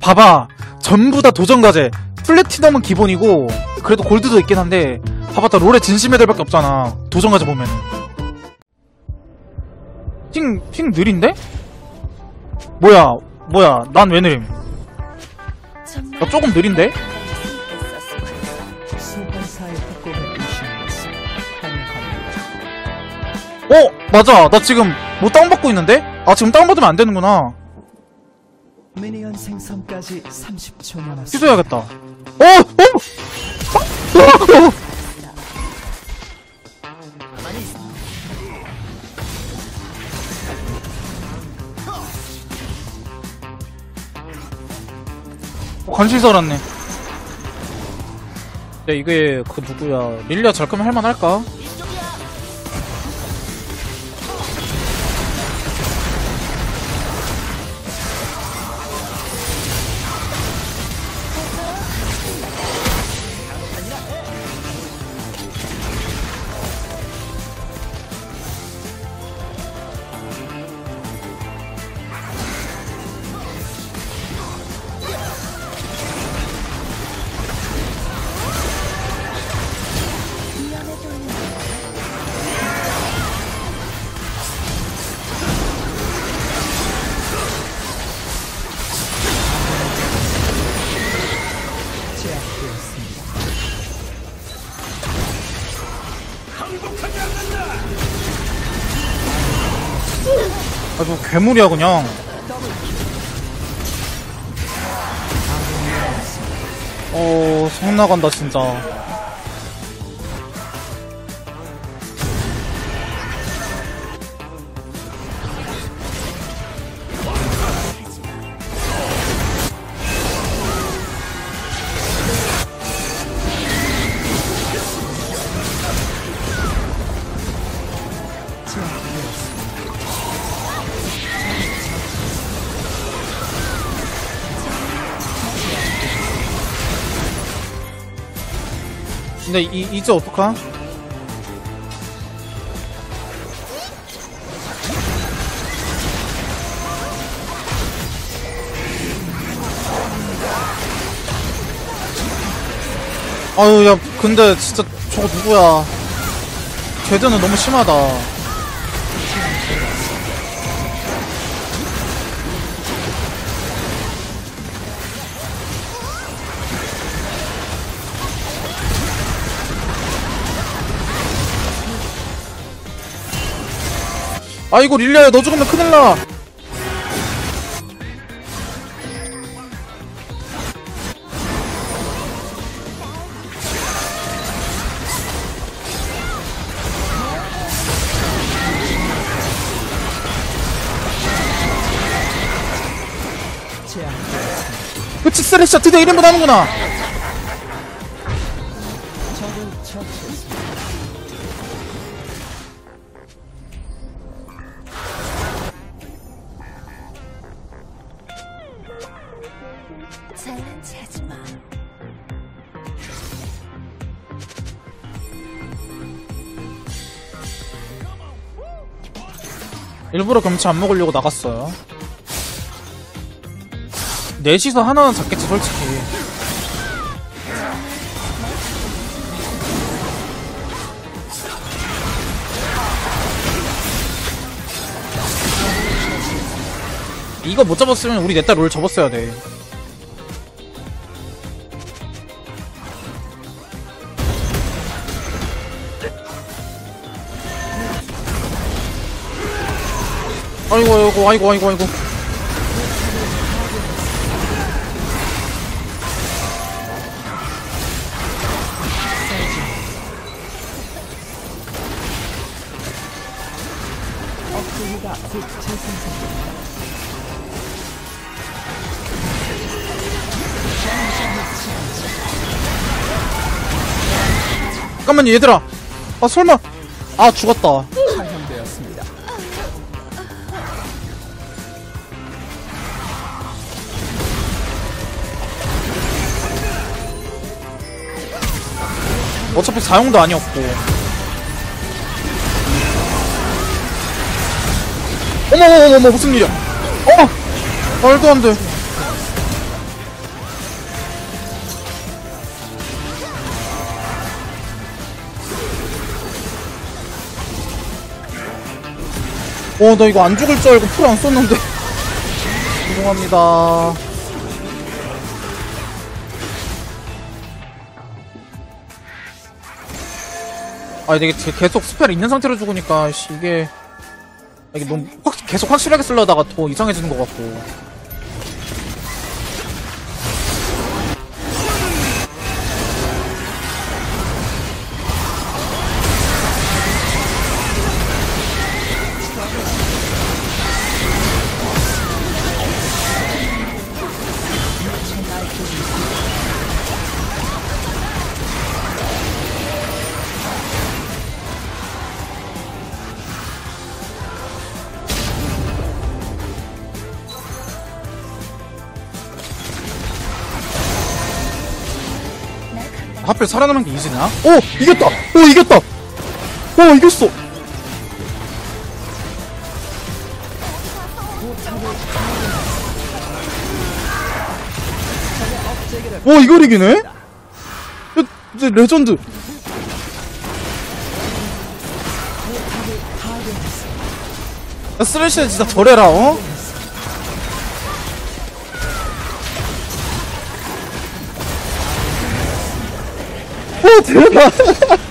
봐봐, 전부 다 도전과제. 플래티넘은 기본이고 그래도 골드도 있긴 한데 봐봐, 다 롤의 진심 애들밖에 없잖아. 도전과제 보면은 핑 느린데? 뭐야 난 왜 느림? 나 조금 느린데? 맞아, 나 지금 뭐 다운받고 있는데? 아, 지금 다운받으면 안 되는구나. 미니언 생성까지 30초 남았습니다. 취소해야겠다. 관심 살았네. 야, 이게 그 누구야? 릴리아 잘 크면 할만할까? 아주 괴물이야 그냥. 성 나간다 진짜. 근데 이제 어떡하? 아유, 야, 근데 진짜 저거 누구야? 궤도는 너무 심하다. 아이고, 릴리아야, 너 죽으면 큰일나. 그치, 쓰레쉬야, 드디어 1인분 하는구나. 장난치 하지마. 일부러 경치 안 먹으려고 나갔어요. 넷이서 하나는 잡겠지 솔직히. 이거 못 잡았으면 우리 넷다 롤 접었어야 돼. 아이고. 잠깐만 얘들아. 아 설마. 아 죽었다. 사형되었습니다. 어차피 사용도 아니었고. 어머 무슨 일이야. 말도 안돼. 나 이거 안 죽을 줄 알고 풀 안 썼는데. 죄송합니다. 이게 계속 스펠 있는 상태로 죽으니까, 이게 너무 계속 확실하게 쓰려다가 더 이상해지는 것 같고. 하필 살아남은 게 이지나? 이겼다! 이겼다! 이겼어! 이걸 이기네? 이제 레전드! 쓰레쉬는 진짜 저래라, 대박!